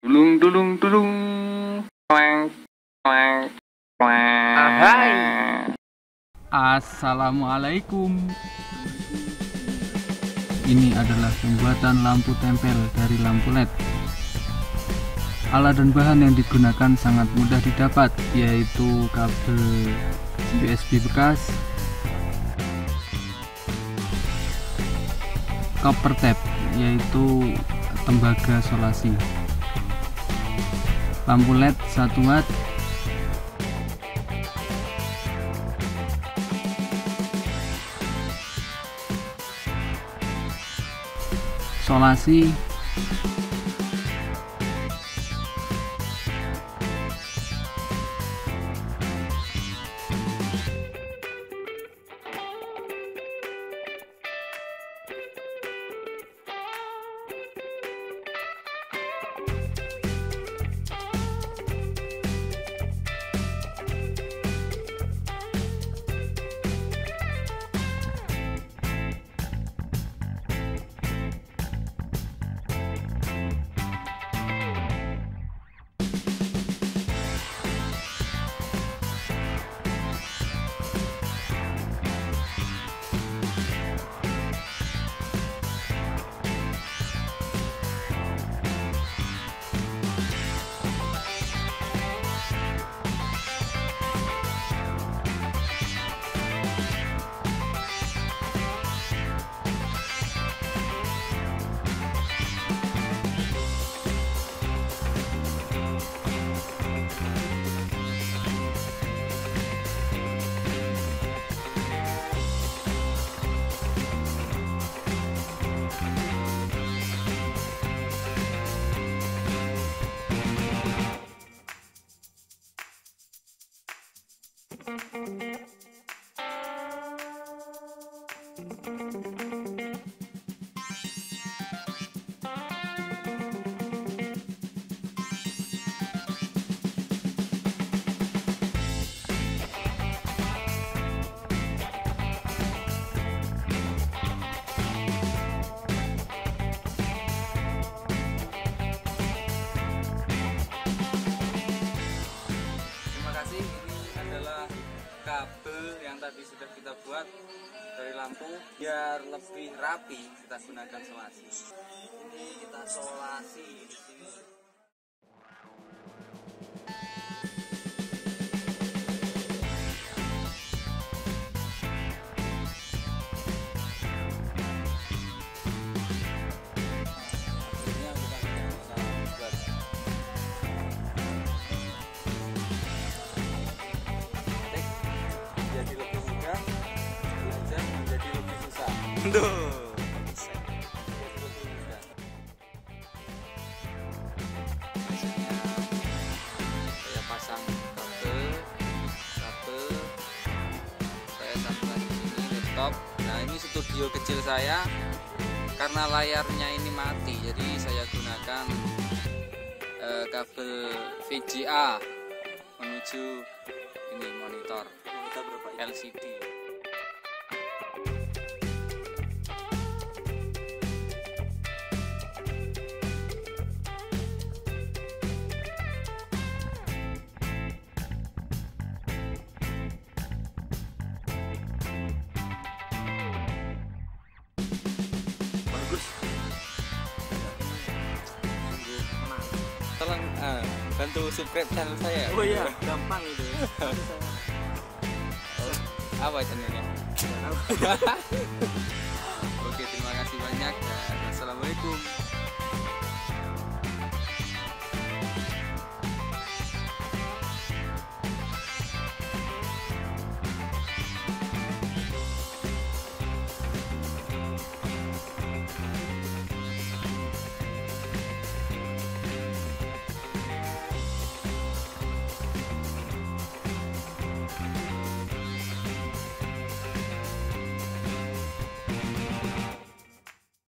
Dulung dulung dulung. Clank clank clank. Hai. Assalamualaikum. Ini adalah pembuatan lampu tempel dari lampu LED. Alat dan bahan yang digunakan sangat mudah didapat, yaitu kabel USB bekas, copper tape, yaitu tembaga solasi, lampu LED 1 watt, solasi, kabel yang tadi sudah kita buat dari lampu. Biar lebih rapi kita gunakan solasi. Ini kita solasi di sini. Duh. Saya pasang kabel, saya sambungkan di sini laptop. Nah, ini studio kecil saya. Karena layarnya ini mati, jadi saya gunakan kabel VGA menuju ini monitor LCD. Tolong bantu subscribe channel saya. Oh iya, gampang itu. Apa channelnya? Oke, terima kasih banyak dan assalamualaikum.